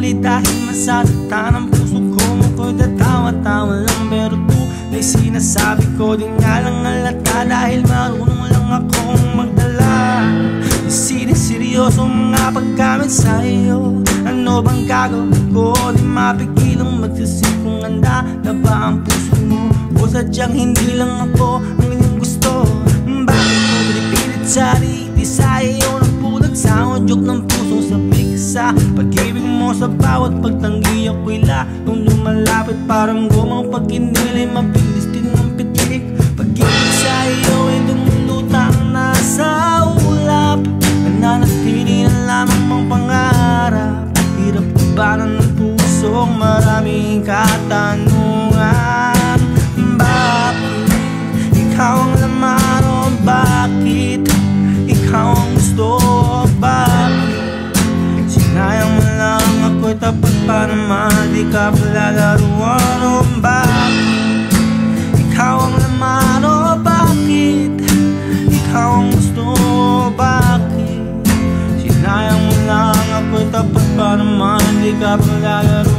Di dahil masasaktan ang puso ko, ako'y tatawa-tawa lang. Pero tunay sinasabi ko, di nga lang halata dahil marunong lang akong magdala. Siniseryoso mga pagkamit sa iyo. Ano bang gagawin ko? Di mapigilang magsisip kung handa na ba ang puso mo, o sadyang hindi lang ako ang inyong gusto. Bakit mo pinipilit sarili sa iyo? Nagbulag sa udyok ng pusong sabik sa pag-ibig mo. Sa bawat pagtanggi ako'y lalong lumalapit. Parang gumang pag kinilay, mabilis din ang pitik. Pag-ibig sa iyo ay dumulutang nasa ulap. Nananatili na lamang mga pangarap. Hirap kubanan ng pusong maraming katanungan. Bakit ikaw ang laman, o bakit ikaw ang gusto, o bakit sinayang mo lang ako'y tapat pa naman, di ka palalaruan, o bakit ikaw ang laman, o bakit ikaw ang gusto, o bakit sinayang mo lang ako'y tapat pa naman, di ka palalaruan.